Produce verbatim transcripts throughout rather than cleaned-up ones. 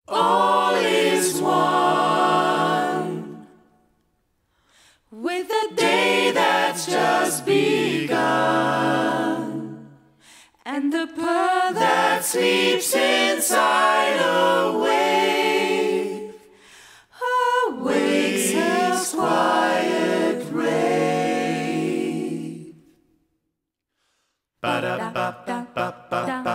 all is one. With the day that's just begun, and the pearl that sleeps inside a wave awakes her quiet rave. Ba-da-ba-ba-ba-ba-ba,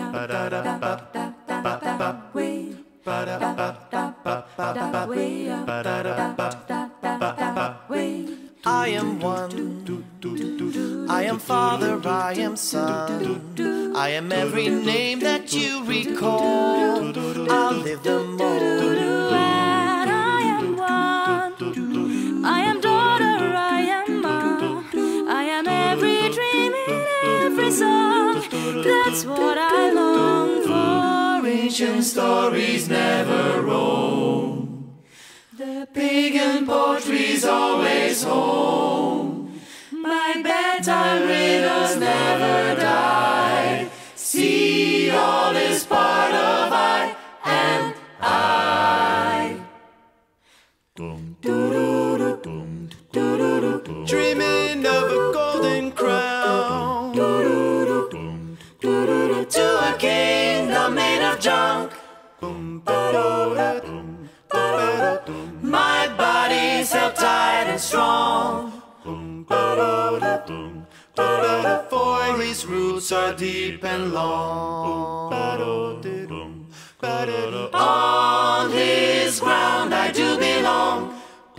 I am one, I am father, I am son, I am every name that you recall. I'll live them all. And I am one, I am daughter, I am mom, I am every dream in every song. That's what I long for. Ancient stories never roam. The Pagan poetry's always home. my bedtime riddles Never die. See, all is part of I and I. Dreaming of a golden crown, to a kingdom made of junk. My body's held tight and strong, for his roots are deep and long. On his ground I do belong,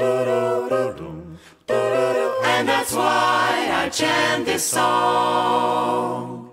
and that's why I chant this song.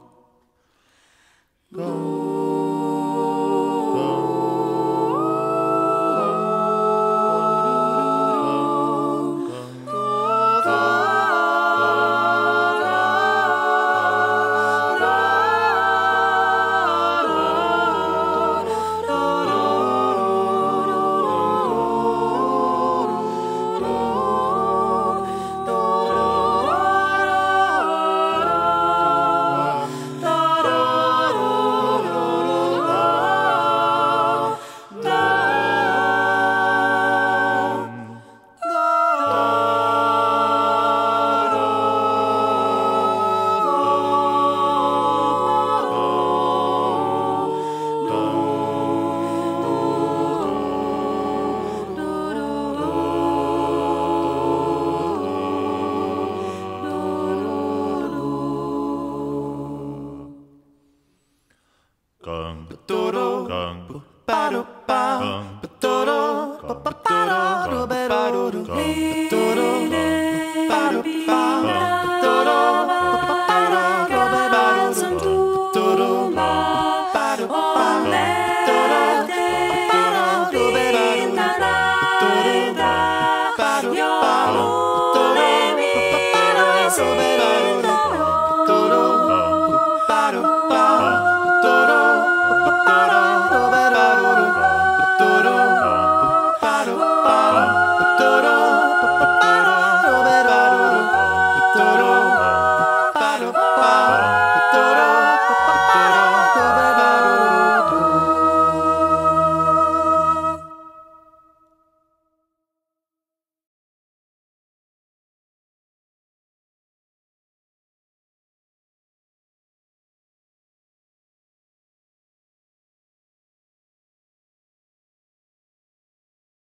Gang, Ba-do-do, gang, ba-do-ba, ba-do-do, ba-ba-ba-do, ba-do-do, ba-do-do.